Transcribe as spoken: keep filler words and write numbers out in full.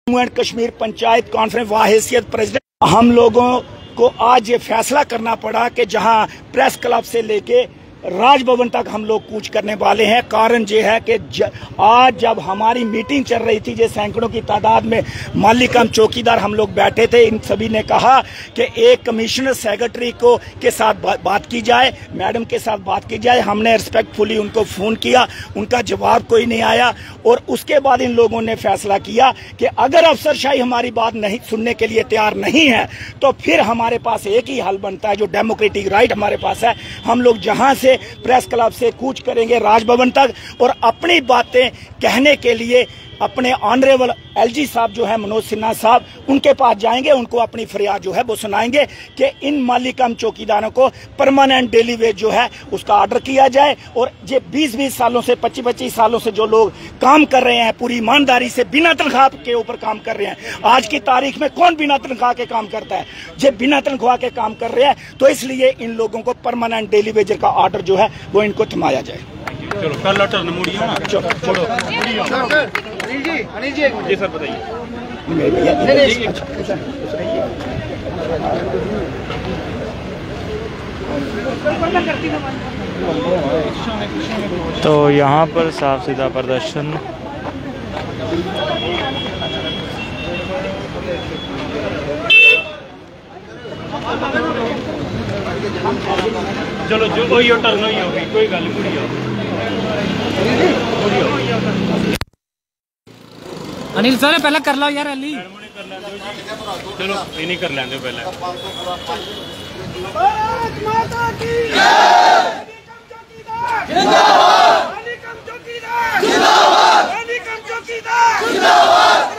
Jammu and Kashmir panchayat conference वाहियत president हम लोगों को आज ये फैसला करना पड़ा कि जहां प्रेस क्लब से लेके राजभवन तक हम लोग कूच करने वाले हैं। कारण ये है कि ज, आज जब हमारी मीटिंग चल रही थी, जो सैकड़ों की तादाद में माली कम चौकीदार हम लोग बैठे थे, इन सभी ने कहा कि एक कमिश्नर सेक्रेटरी को के साथ बा, बात की जाए, मैडम के साथ बात की जाए। हमने रिस्पेक्टफुली उनको फोन किया, उनका जवाब कोई नहीं आया। और उसके बाद इन लोगों ने फैसला किया कि अगर अफसरशाही हमारी बात नहीं सुनने के लिए तैयार नहीं है तो फिर हमारे पास एक ही हल बनता है, जो डेमोक्रेटिक राइट हमारे पास है। हम लोग जहां से प्रेस क्लब से कूच करेंगे राजभवन तक और अपनी बातें कहने के लिए अपने ऑनरेबल एलजी साहब जो है मनोज सिन्हा साहब, उनके पास जाएंगे, उनको अपनी फरियाद जो है वो सुनाएंगे कि इन माली कम चौकीदारों को परमानेंट डेली वेज जो है उसका ऑर्डर किया जाए। और ये बीस बीस सालों से पच्चीस पच्चीस सालों से जो लोग काम कर रहे हैं, पूरी ईमानदारी से बिना तनख्वाह के ऊपर काम कर रहे हैं। आज की तारीख में कौन बिना तनख्वाह के काम करता है? ये बिना तनख्वाह के काम कर रहे हैं, तो इसलिए इन लोगों को परमानेंट डेली वेजर का ऑर्डर जो है वो इनको थमाया जाए। चलो कर लो टर्न मुड़िए ना। चलो चलो अनिल जी, अनिल जी जी सर बताइए। तो यहाँ पर साफ सीधा प्रदर्शन चलो जो कोई टर्न हुई होगी, कोई गल मुड़िए। अनिल सर पहले कर लो यार अली। चलो इन्हीं कर लेंगे पहले। भारत माता की जय। जिंदाबाद। माली कम चौकीदार जिंदाबाद। माली कम चौकीदार जिंदाबाद।